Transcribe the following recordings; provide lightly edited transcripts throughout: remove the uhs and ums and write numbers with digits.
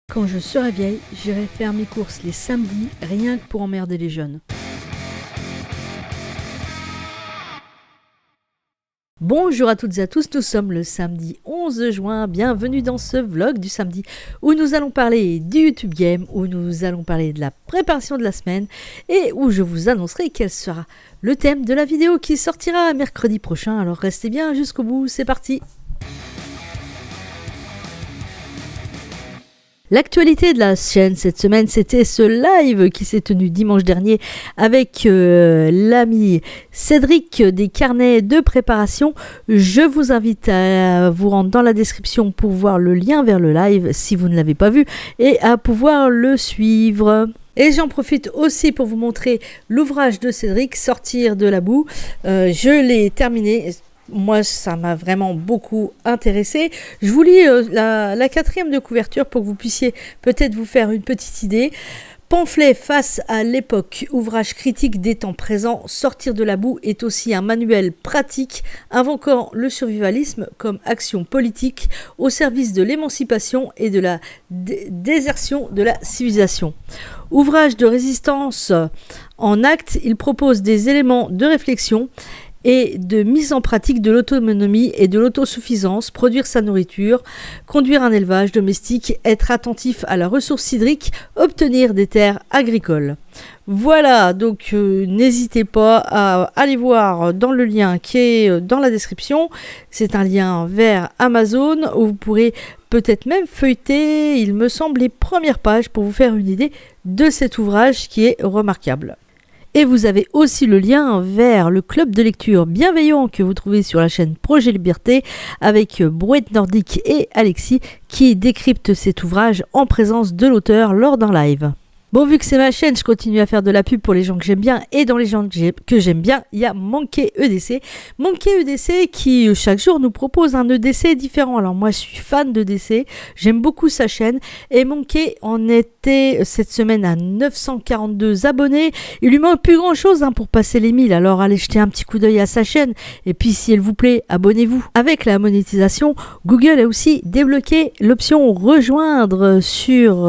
Quand je serai vieille, j'irai faire mes courses les samedis, rien que pour emmerder les jeunes. Bonjour à toutes et à tous, nous sommes le samedi 11 juin, bienvenue dans ce vlog du samedi où nous allons parler du YouTube Game, où nous allons parler de la préparation de la semaine et où je vous annoncerai quel sera le thème de la vidéo qui sortira mercredi prochain, alors restez bien jusqu'au bout, c'est parti! L'actualité de la chaîne cette semaine, c'était ce live qui s'est tenu dimanche dernier avec l'ami Cédric des carnets de préparation. Je vous invite à vous rendre dans la description pour voir le lien vers le live si vous ne l'avez pas vu et à pouvoir le suivre. Et j'en profite aussi pour vous montrer l'ouvrage de Cédric, Sortir de la boue. Je l'ai terminé. Moi, ça m'a vraiment beaucoup intéressé. Je vous lis la quatrième de couverture pour que vous puissiez peut-être vous faire une petite idée. Pamphlet face à l'époque, ouvrage critique des temps présents, Sortir de la boue est aussi un manuel pratique invoquant le survivalisme comme action politique au service de l'émancipation et de la désertion de la civilisation. Ouvrage de résistance en acte, il propose des éléments de réflexion et de mise en pratique de l'autonomie et de l'autosuffisance, produire sa nourriture, conduire un élevage domestique, être attentif à la ressource hydrique, obtenir des terres agricoles. Voilà, donc n'hésitez pas à aller voir dans le lien qui est dans la description. C'est un lien vers Amazon où vous pourrez peut-être même feuilleter, il me semble, les premières pages pour vous faire une idée de cet ouvrage qui est remarquable. Et vous avez aussi le lien vers le club de lecture bienveillant que vous trouvez sur la chaîne Projet Liberté avec Brouette Nordique et Alexis qui décryptent cet ouvrage en présence de l'auteur lors d'un live. Bon, vu que c'est ma chaîne, je continue à faire de la pub pour les gens que j'aime bien. Et dans les gens que j'aime bien, il y a Monkey EDC. Monkey EDC qui, chaque jour, nous propose un EDC différent. Alors moi, je suis fan d'EDC. J'aime beaucoup sa chaîne. Et Monkey en était cette semaine à 942 abonnés. Il lui manque plus grand-chose pour passer les 1000. Alors allez jeter un petit coup d'œil à sa chaîne. Et puis, si elle vous plaît, abonnez-vous. Avec la monétisation, Google a aussi débloqué l'option rejoindre sur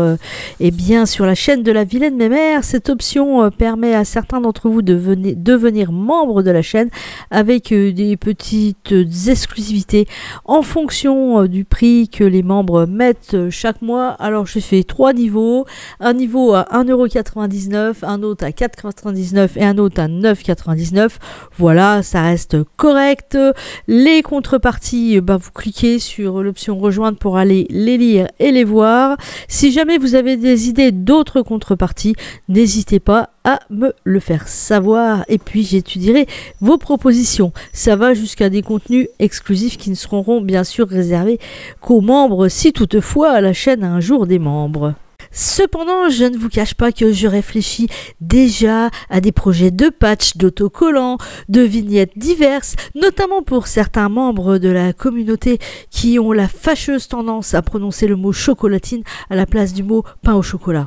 la chaîne de la Vilaine Mémère. Cette option permet à certains d'entre vous de devenir membre de la chaîne avec des petites exclusivités en fonction du prix que les membres mettent chaque mois. Alors je fais 3 niveaux, un niveau à 1,99 €, un autre à 4,99 € et un autre à 9,99 €. Voilà, ça reste correct. Les contreparties, vous cliquez sur l'option rejoindre pour aller les lire et les voir. Si jamais vous avez des idées d'autres contreparties, n'hésitez pas à me le faire savoir et puis j'étudierai vos propositions. Ça va jusqu'à des contenus exclusifs qui ne seront bien sûr réservés qu'aux membres si toutefois la chaîne a un jour des membres. Cependant, je ne vous cache pas que je réfléchis déjà à des projets de patch, d'autocollants, de vignettes diverses, notamment pour certains membres de la communauté qui ont la fâcheuse tendance à prononcer le mot chocolatine à la place du mot pain au chocolat.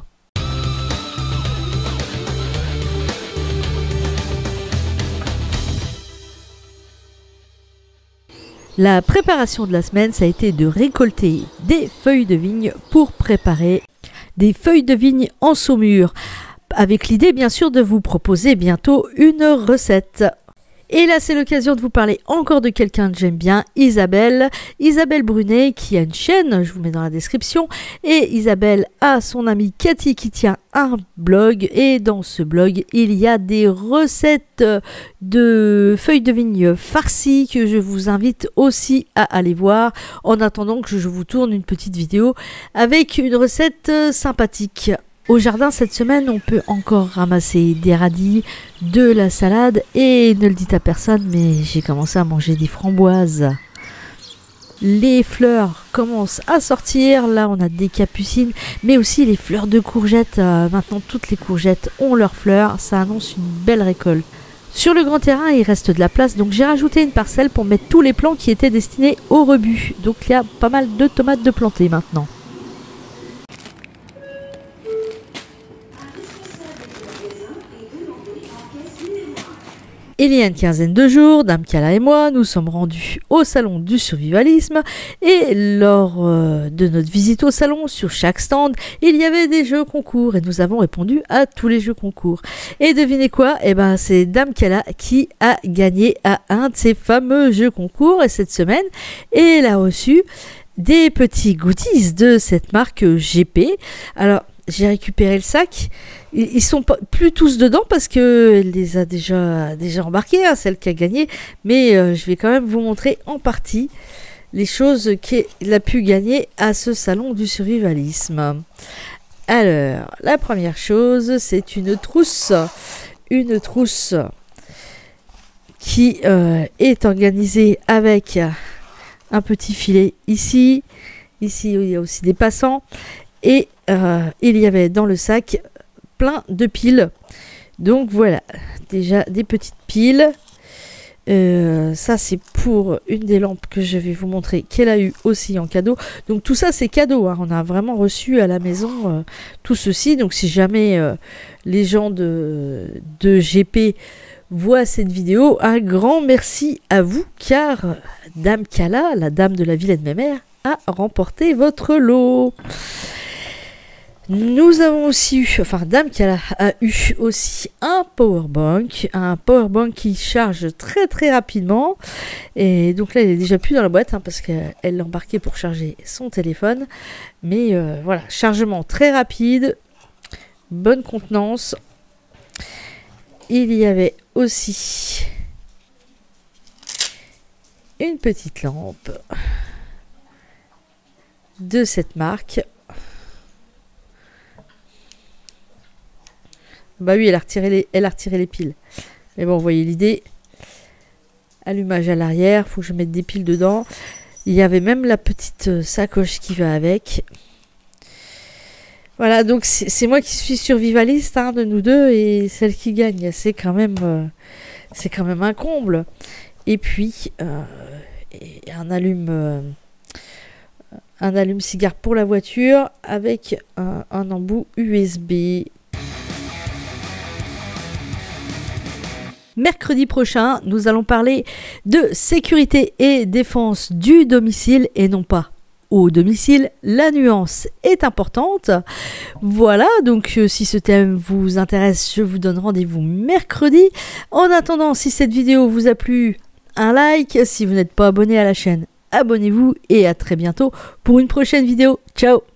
La préparation de la semaine, ça a été de récolter des feuilles de vigne pour préparer des feuilles de vigne en saumure, avec l'idée bien sûr de vous proposer bientôt une recette. Et là, c'est l'occasion de vous parler encore de quelqu'un que j'aime bien, Isabelle Brunet, qui a une chaîne, je vous mets dans la description. Et Isabelle a son amie Cathy qui tient un blog. Et dans ce blog, il y a des recettes de feuilles de vigne farcies que je vous invite aussi à aller voir. En attendant que je vous tourne une petite vidéo avec une recette sympathique. Au jardin, cette semaine, on peut encore ramasser des radis, de la salade et ne le dites à personne, mais j'ai commencé à manger des framboises. Les fleurs commencent à sortir. Là, on a des capucines, mais aussi les fleurs de courgettes. Maintenant, toutes les courgettes ont leurs fleurs. Ça annonce une belle récolte. Sur le grand terrain, il reste de la place, donc j'ai rajouté une parcelle pour mettre tous les plants qui étaient destinés au rebut. Donc, il y a pas mal de tomates de plantées maintenant. Il y a une quinzaine de jours, Dame Kala et moi, nous sommes rendus au salon du survivalisme et lors de notre visite au salon, sur chaque stand, il y avait des jeux concours et nous avons répondu à tous les jeux concours. Et devinez quoi? Eh ben, c'est Dame Kala qui a gagné à un de ces fameux jeux concours et cette semaine, et elle a reçu des petits goodies de cette marque GP. Alors, j'ai récupéré le sac. Ils sont plus tous dedans parce que elle les a déjà embarqués, hein, celle qui a gagné. Mais je vais quand même vous montrer en partie les choses qu'elle a pu gagner à ce salon du survivalisme. Alors, la première chose, c'est une trousse. Une trousse qui est organisée avec un petit filet ici. Ici, il y a aussi des passants. Et il y avait dans le sac plein de piles. Donc voilà, déjà des petites piles. Ça, c'est pour une des lampes que je vais vous montrer qu'elle a eu aussi en cadeau. Donc tout ça, c'est cadeau, hein. On a vraiment reçu à la maison tout ceci. Donc si jamais les gens de GP voient cette vidéo, un grand merci à vous, car Dame Kala, la dame de la vilaine mémère, a remporté votre lot. Nous avons aussi eu, enfin Dame Kala a eu aussi un powerbank qui charge très très rapidement. Et donc là, il est déjà plus dans la boîte, hein, parce qu'elle l'a embarqué pour charger son téléphone. Mais voilà, chargement très rapide, bonne contenance. Il y avait aussi une petite lampe de cette marque. Bah oui, elle a retiré les piles. Mais bon, vous voyez l'idée. Allumage à l'arrière, faut que je mette des piles dedans. Il y avait même la petite sacoche qui va avec. Voilà, donc c'est moi qui suis survivaliste, hein, de nous deux, et celle qui gagne, c'est quand même un comble. Et puis un allume-cigare pour la voiture avec un embout USB. Mercredi prochain, nous allons parler de sécurité et défense du domicile et non pas au domicile. La nuance est importante. Voilà, donc si ce thème vous intéresse, je vous donne rendez-vous mercredi. En attendant, si cette vidéo vous a plu, un like. Si vous n'êtes pas abonné à la chaîne, abonnez-vous et à très bientôt pour une prochaine vidéo. Ciao!